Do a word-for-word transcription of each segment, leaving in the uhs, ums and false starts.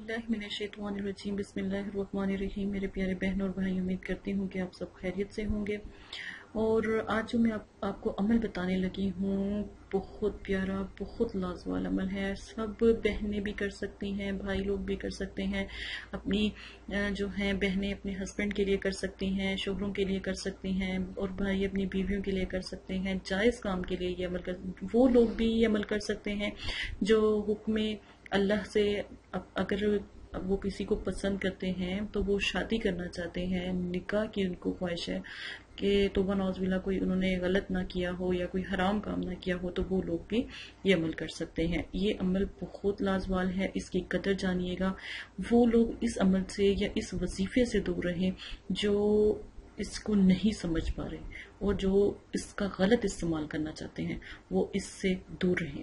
औज़ुबिल्लाहिमिनश्शैतानिर्रजीम बिस्मिल्लाहिर्रहमानिर्रहीम। मेरे प्यारे बहन और भाई, उम्मीद करती हूँ कि आप सब खैरियत से होंगे। और आज जो मैं आप, आपको अमल बताने लगी हूँ, बहुत प्यारा, बहुत लाजवाब अमल है। सब बहनें भी कर सकती हैं, भाई लोग भी कर सकते हैं। अपनी जो हैं बहनें अपने हस्बैंड के लिए कर सकती हैं, शोहरों के लिए कर सकती हैं, और भाई अपनी बीवियों के लिए कर सकते हैं। जायज़ काम के लिए ये अमल कर, वो लोग भी ये अमल कर सकते हैं जो हुक्म अल्लाह से अगर वो किसी को पसंद करते हैं तो वो शादी करना चाहते हैं, निकाह की उनको ख्वाहिश है कि तौबा नौज़ुबिल्लाह कोई उन्होंने गलत ना किया हो या कोई हराम काम ना किया हो, तो वो लोग भी ये अमल कर सकते हैं। ये अमल बहुत लाजवाब है, इसकी कदर जानिएगा। वो लोग इस अमल से या इस वजीफे से दूर रहें जो इसको नहीं समझ पा रहे और जो इसका गलत इस्तेमाल करना चाहते हैं, वो इससे दूर रहें।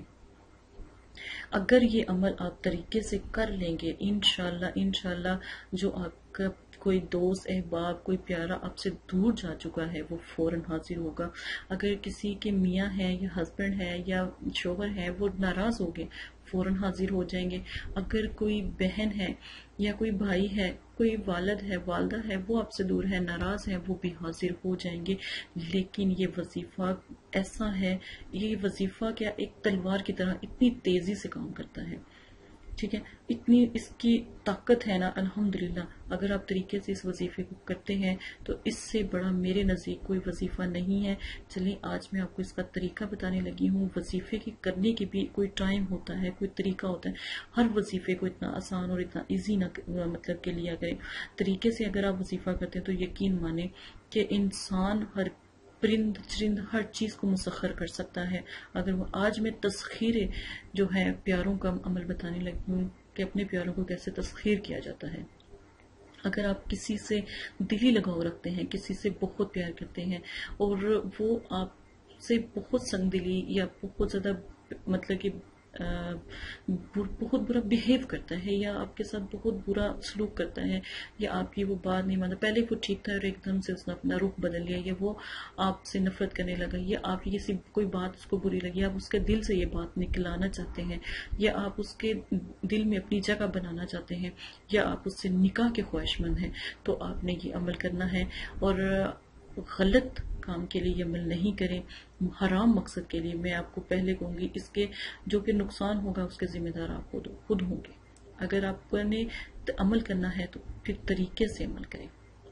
अगर ये अमल आप तरीके से कर लेंगे, इंशाल्लाह इंशाल्लाह जो आपका कोई दोस्त अहबाब कोई प्यारा आपसे दूर जा चुका है वो फौरन हाजिर होगा। अगर किसी के मियाँ हैं या हस्बैंड है या शोहर है वो नाराज हो गए, फौरन हाजिर हो जाएंगे। अगर कोई बहन है या कोई भाई है, कोई वालिद है, वालदा है, वो आपसे दूर है, नाराज है, वो भी हाजिर हो जाएंगे। लेकिन ये वजीफा ऐसा है, ये वजीफा क्या एक तलवार की तरह इतनी तेजी से काम करता है, ठीक है, इतनी इसकी ताकत है ना, अल्हम्दुलिल्लाह। अगर आप तरीके से इस वजीफे को करते हैं तो इससे बड़ा मेरे नज़दीक कोई वजीफा नहीं है। चलिए आज मैं आपको इसका तरीका बताने लगी हूँ। वजीफे की करने की भी कोई टाइम होता है, कोई तरीका होता है। हर वजीफे को इतना आसान और इतना ईजी ना मतलब के लिया करें। तरीके से अगर आप वजीफा करते हैं तो यकीन माने कि इंसान हर परिंद चरिंद हर चीज़ को मुसख्खर कर सकता है। अगर वो आज मैं तस्खीर जो है प्यारों का अमल बताने लगी हूँ कि अपने प्यारों को कैसे तस्खीर किया जाता है। अगर आप किसी से दिली लगाव रखते हैं, किसी से बहुत प्यार करते हैं और वो आपसे बहुत संगदिली या बहुत ज़्यादा मतलब कि बहुत बुरा बिहेव करता है या आपके साथ बहुत बुरा सलूक करता है या आपकी वो बात नहीं मानता, पहले वो ठीक था और एकदम से उसने अपना रुख बदल लिया या वो आपसे नफरत करने लगा या आप किसी कोई बात उसको बुरी लगी, आप उसके दिल से ये बात निकलाना चाहते हैं या आप उसके दिल में अपनी जगह बनाना चाहते हैं या आप उससे निकाह के ख्वाहिशमंद हैं, तो आपने ये अमल करना है। और गलत काम के लिए ये अमल नहीं करें, हराम मकसद के लिए। मैं आपको पहले कहूँगी इसके जो कि नुकसान होगा उसके जिम्मेदार आप खुद खुद होंगे। अगर आपने अमल करना है तो फिर तरीके से अमल करें।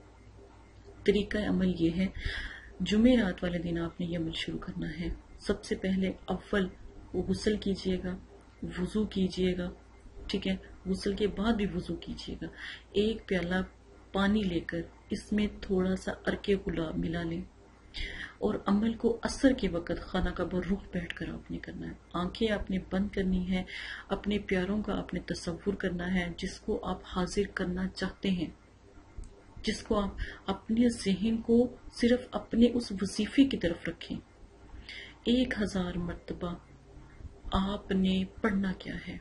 तरीका अमल ये है, जुमे रात वाले दिन आपने ये अमल शुरू करना है। सबसे पहले अव्वल गुस्ल कीजिएगा, वुजू कीजिएगा, ठीक है, गुस्ल के बाद भी वुजू कीजिएगा। एक प्याला पानी लेकर इसमें थोड़ा सा अर्के गुलाब मिला लें और अमल को असर के वक़्त खाना का रुख बैठ कर आपने करना है। आंखें आपने बंद करनी है, अपने प्यारों का आपने तसव्वुर करना है जिसको आप हाजिर करना चाहते हैं, जिसको आप अपने ज़हन को सिर्फ अपने उस वजीफे की तरफ रखें। एक हजार मर्तबा आपने पढ़ना क्या है,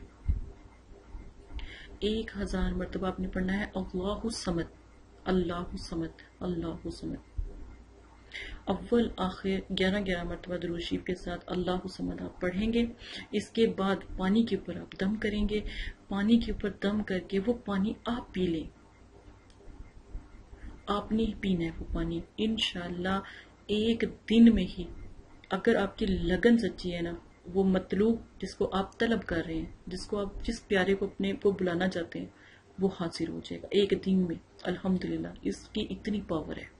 एक हजार मर्तबा आपने पढ़ना है अल्लाहु समद, अल्लाहु समद, अल्लाहु समद। अव्वल आखिर ग्यारह ग्यारह मरतबा दुरूद शरीफ के साथ अल्लाहु समद आप पढ़ेंगे। इसके बाद पानी के ऊपर आप दम करेंगे। पानी के ऊपर दम करके वो पानी आप पी लें, आपने ही पीना है वो पानी। इंशाल्लाह एक दिन में ही, अगर आपकी लगन सच्ची है ना, वो मतलूब जिसको आप तलब कर रहे हैं, जिसको आप जिस प्यारे को अपने को बुलाना चाहते हैं, वो हाजिर हो जाएगा एक दिन में। अल्हम्दुलिल्लाह इसकी इतनी पावर है।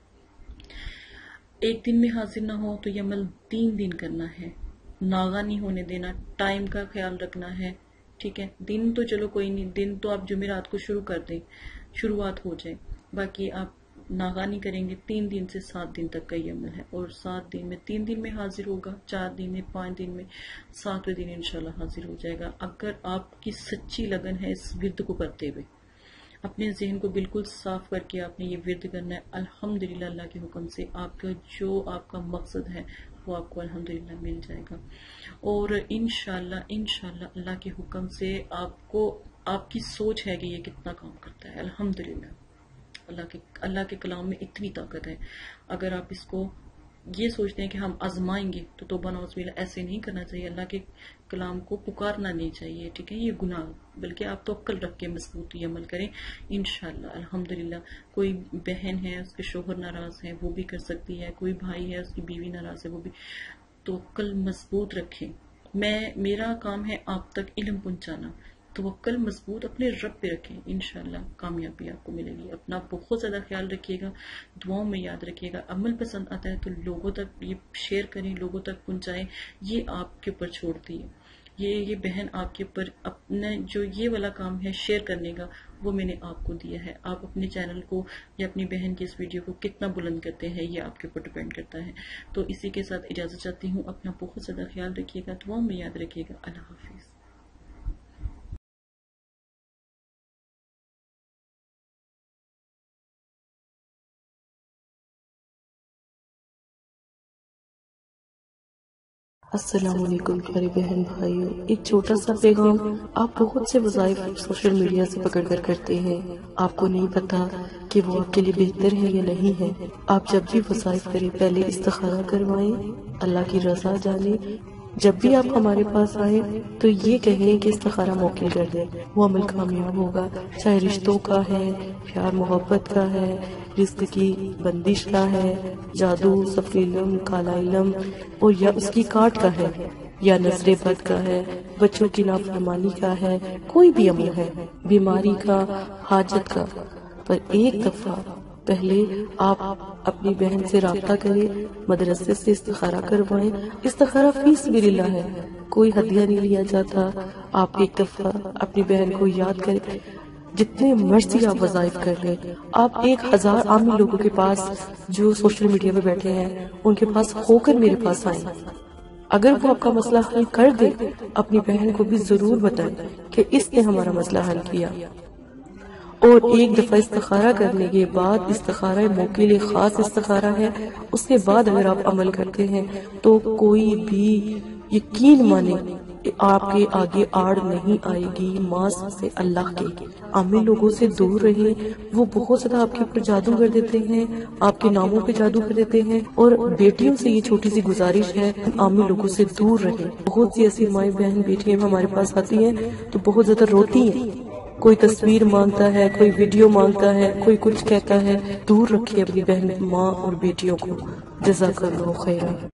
एक दिन में हाजिर ना हो तो ये अमल तीन दिन करना है, नागा नहीं होने देना, टाइम का ख्याल रखना है, ठीक है। दिन तो चलो कोई नहीं, दिन तो आप जुमेरात को शुरू कर दें, शुरुआत हो जाए, बाकी आप नागा नहीं करेंगे। तीन दिन से सात दिन तक का ये अमल है और सात दिन में, तीन दिन में हाजिर होगा, चार दिन में, पाँच दिन में, सातवें दिन इंशाल्लाह हाजिर हो जाएगा। अगर आपकी सच्ची लगन है इस विर्द को करते हुए, अपने ज़हन को बिल्कुल साफ करके आपने ये विर्द करना है, अल्हम्दुलिल्लाह अल्लाह के हुक्म से आपका जो आपका मकसद है वो आपको अल्हम्दुलिल्लाह मिल जाएगा। और इंशाल्लाह इंशाल्लाह अल्लाह के हुक्म से आपको, आपकी सोच है कि ये कितना काम करता है। अल्हम्दुलिल्लाह अल्लाह के अल्लाह के कलाम में इतनी ताकत है। अगर आप इसको یہ سوچتے ہیں کہ ہم آزمائیں گے تو توبہ نعوذ باللہ ایسے نہیں کرنا چاہیے. اللہ کے کلام کو پکارنا نہیں چاہیے, ٹھیک ہے, یہ گناہ. بلکہ آپ توکل رکھ کے مضبوطی عمل کریں انشاءاللہ. الحمدللہ کوئی بہن ہے اس کے شوہر ناراض ہے وہ بھی کر سکتی ہے, کوئی بھائی ہے اس کی بیوی ناراض ہے وہ بھی. توکل مضبوط رکھیں. میں میرا کام ہے آپ تک علم پہنچانا. توکل مضبوط اپنے رب پہ رکھیں, انشاءاللہ کامیابی آپ کو ملے گی. اپنا بہت زیادہ خیال رکھیے گا, دعاؤں میں یاد رکھیے گا. عمل پسند آتا ہے تو لوگوں تک یہ شیئر کریں, لوگوں تک پہنچائیں, یہ آپ کے اوپر چھوڑتی ہے. یہ یہ بہن آپ کے اوپر اپنا جو یہ والا کام ہے شیئر کرنے کا وہ میں نے آپ کو دیا ہے. آپ اپنے چینل کو یا اپنی بہن کی اس ویڈیو کو کتنا بلند کرتے ہیں یہ آپ کے اوپر ڈیپینڈ کرتا ہے. تو اسی کے ساتھ اجازت چاہتی ہوں. اپنا بہت زیادہ خیال رکھیے گا, دعاؤں میں یاد رکھیے گا. اللہ حافظ. السلام علیکم پیارے بہن بھائیوں. ایک چھوٹا سا پیغام. آپ بہت سے وظائف سوشل میڈیا سے پکڑ کر کرتے ہیں, آپ کو نہیں پتا کہ وہ آپ کے لیے بہتر ہے یا نہیں ہے. آپ جب بھی وظائف کریں پہلے استخارہ کروائیں, اللہ کی رضا جانیں. جب بھی آپ ہمارے پاس آئیں تو یہ کہیں کہ استخارہ موکل کر دیں, وہ عمل کامیاب ہوگا. چاہے رشتوں کا ہے, پیار محبت کا ہے, رزق کی بندش کا ہے, جادو, صفر علم, کالا علم اور یا اس کی کاٹ کا ہے, یا نظر بد کا ہے, بچوں کی نافرمانی کا ہے, کوئی بھی عمل ہے, بیماری کا, حاجت کا. پر ایک دفعہ پہلے آپ اپنی بہن سے رابطہ کریں, مدرسے سے استخارہ کروائیں. استخارہ فی سبیل اللہ ہے, کوئی ہدیہ نہیں لیا جاتا. آپ ایک دفعہ اپنی بہن کو یاد کریں. جتنے مرضی آپ وظائف کر لیں, آپ ایک ہزار عامی لوگوں کے پاس جو سوشل میڈیا پہ بیٹھے ہیں ان کے پاس ہو کر میرے پاس آئیں. اگر وہ آپ کا مسئلہ حل کر دے, اپنی بہن کو بھی ضرور بتائیں کہ اس نے ہمارا مسئلہ حل کیا. اور ایک دفعہ استخارہ کرنے کے بعد, استخارہ موکل خاص استخارہ ہے, اس کے بعد اگر آپ عمل کرتے ہیں تو کوئی بھی یقین مانے آپ کے آگے آڑ نہیں آئے گی. ماس سے اللہ کے عامی لوگوں سے دور رہیں, وہ بہت زیادہ آپ کے اوپر جادو کر دیتے ہیں, آپ کے ناموں پہ جادو کر دیتے ہیں. اور بیٹیوں سے یہ چھوٹی سی گزارش ہے, عامی لوگوں سے دور رہیں. بہت سی ایسی مائیں بہن بیٹیاں ہمارے پاس آتی ہیں تو بہت زیادہ روتی ہیں. کوئی تصویر مانگتا ہے, کوئی ویڈیو مانگتا ہے, کوئی کچھ کہتا ہے. دور رکھیے اپنی بہن, ماں اور بیٹیوں کو. جزاک اللہ خیرا.